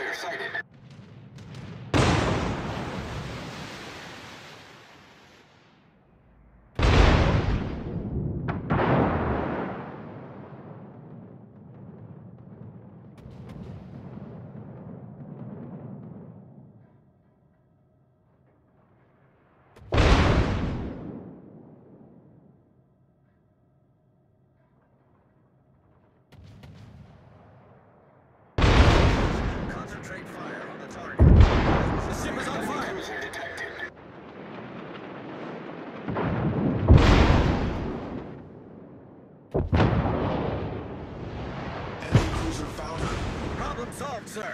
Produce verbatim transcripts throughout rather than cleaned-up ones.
Fighter sighted. Concentrate fire on the target. The ship is on fire. Cruiser detected. Enemy cruiser foundered. Problem solved, sir.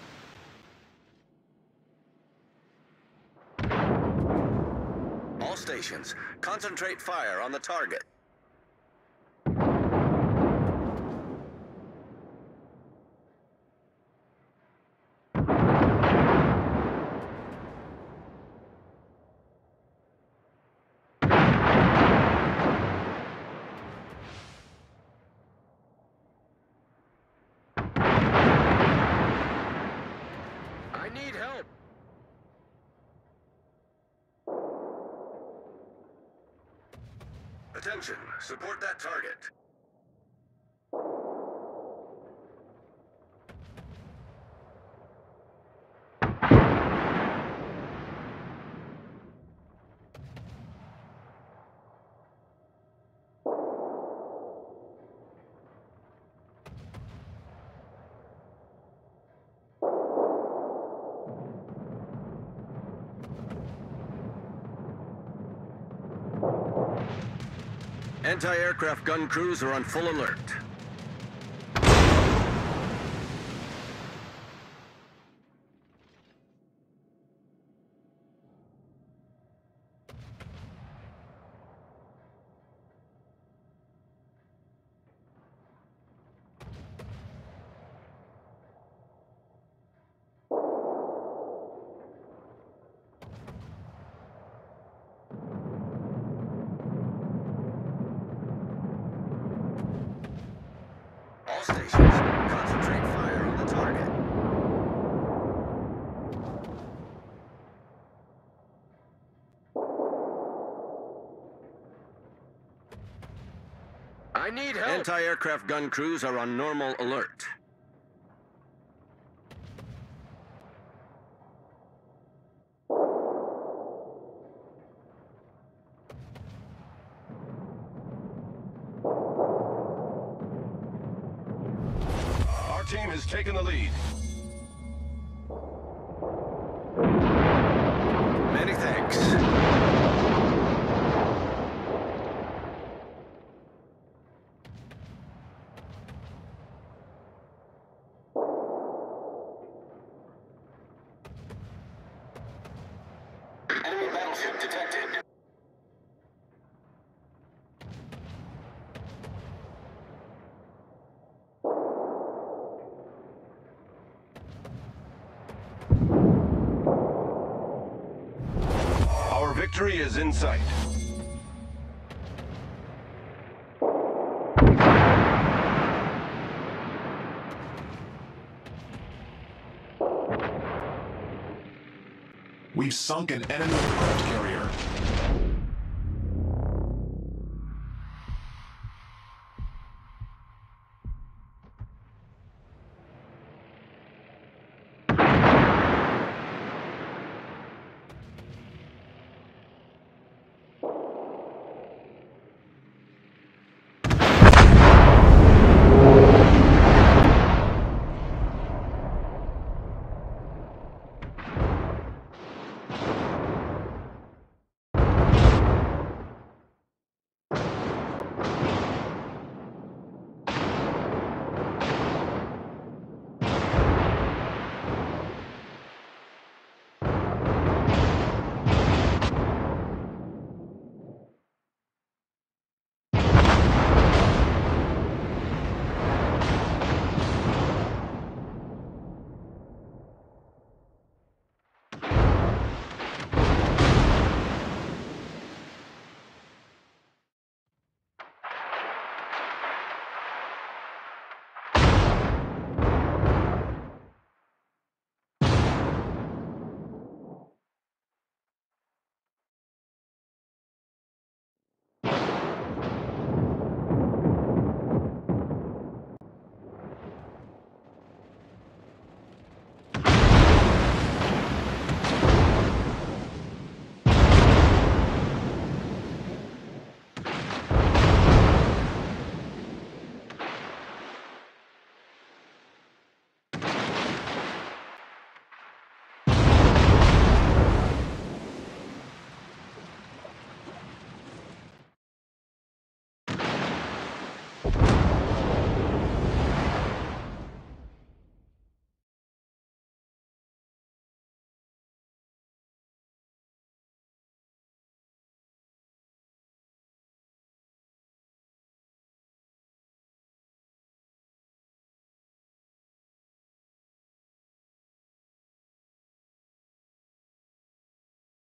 All stations, concentrate fire on the target. I need help. Attention, support that target. Anti-aircraft gun crews are on full alert. All stations, concentrate fire on the target. I need help. Anti-aircraft gun crews are on normal alert. Our team has taken the lead. Many thanks. Enemy battleship detected. Our victory is in sight. We've sunk an enemy craft carrier.